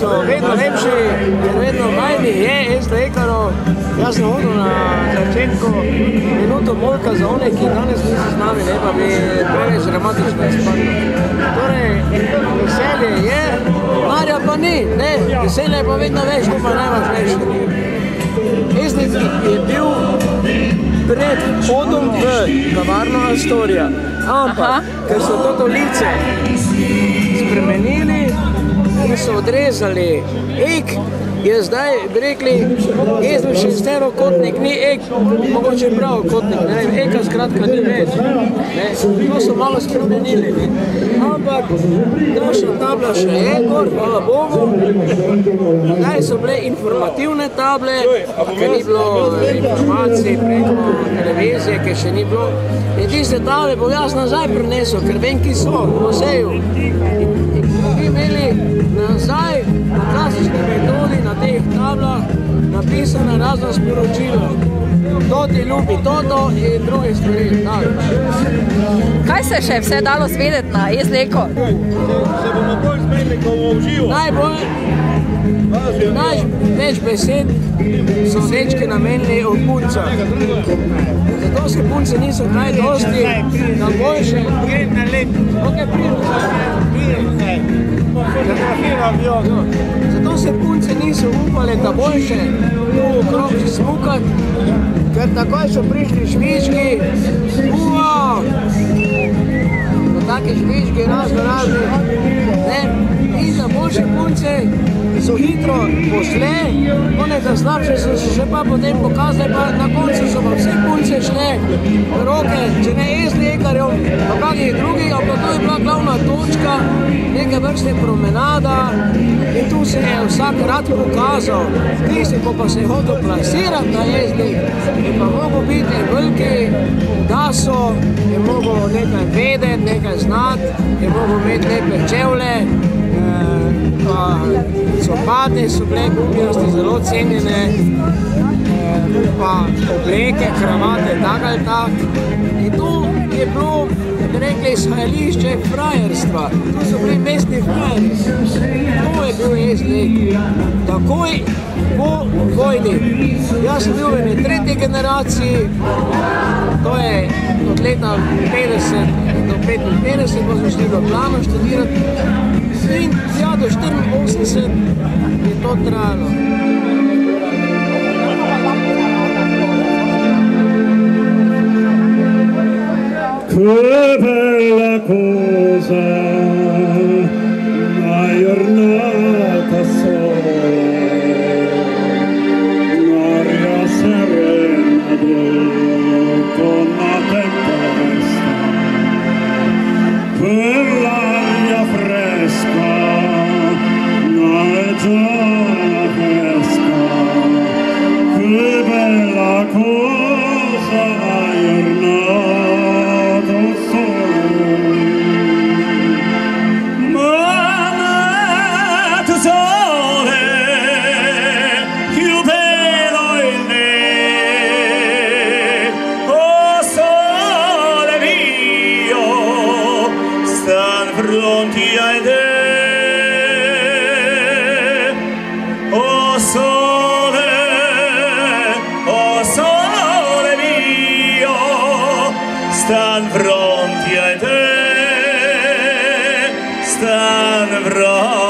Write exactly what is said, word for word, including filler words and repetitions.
so vedno lepši, ker vedno manj je S D E-karov. Jaz sem hodil na začetku minuto molka za one, ki danes niso z nami, ne pa bi preveč dramatično izpadlo. Torej, veselje je, Marja pa ni, ne, veselje pa vedno več, ko pa nemaš več. S D E je bil pred hodom v kavarno Astorija, ampak, ker so to lice spremenili in so odrezali ek, je zdaj bi rekli, jaz bi šesterokotnik, ni ek, mogoče pravokotnik, ne vem, eka skratka ni več, ne, to so malo spremenili, ne, ampak naša tabla še je gor, hvala Bogu, zdaj so bile informativne table, ker ni bilo informacij preko televizije, ker še ni bilo, in tiste table bo jaz nazaj prinesel, ker vem, ki so v muzeju, in bi imeli nazaj na klasični metodi na teh tablah napisane razna sporočila. To ti ljubi toto in druge stvari. Kaj se še vse dalo zvedeti na S D E-ko? Se bomo bolj zmedli, ko bomo uživo. Najbolj, največ besed so dečki namenili o puncah. Zato se punce niso kaj dosti na boljše. Grem na let. Ok, prijem. Zato se punce niso upale da boljše tu okrog smukati, ker takoj so prišli švički, uva, no take švički razno razne, ne, in da boljše punce so hitro pošle, one da slabše so se še pa potem pokazali, pa na koncu so pa vse punce šle v roke, če ne S D E-karjev, pa kakih drugih, ampak to je bila glavna točka, neke vrste promenada in tu se je vsak rad pokazal. Tisti, ko pa se je hodil plasirati na S D E, je pa mogel biti veliki, da so, je mogel nekaj vedeti, nekaj znati, je mogel imeti lepe čevlje, pa copate so bile gumijasti zelo cenjene, pa obleke, kravate, tak ali tak. In tu je bilo, bi rekli, izhajališče frajerstva. Tu so bili mestni frajeri. To je bil S D E. Takoj po vojni. Jaz sem bil v eni tretji generaciji, to je od leta petdeset do petinpetdeset, ko smo šli v Ljubljano študirati. In ja, do štiriinosemdeset je to trajalo. Che bella cosa, una giornata sola, un'aria serena dopo una tempesta, quell'aria fresca, una leggera fresca, che bella cosa, una giornata sola. Mannato sole, più bello il me, oh sole mio, stan pronti ai te. Oh sole, oh sole mio, stan pronti ai te, stan pronti.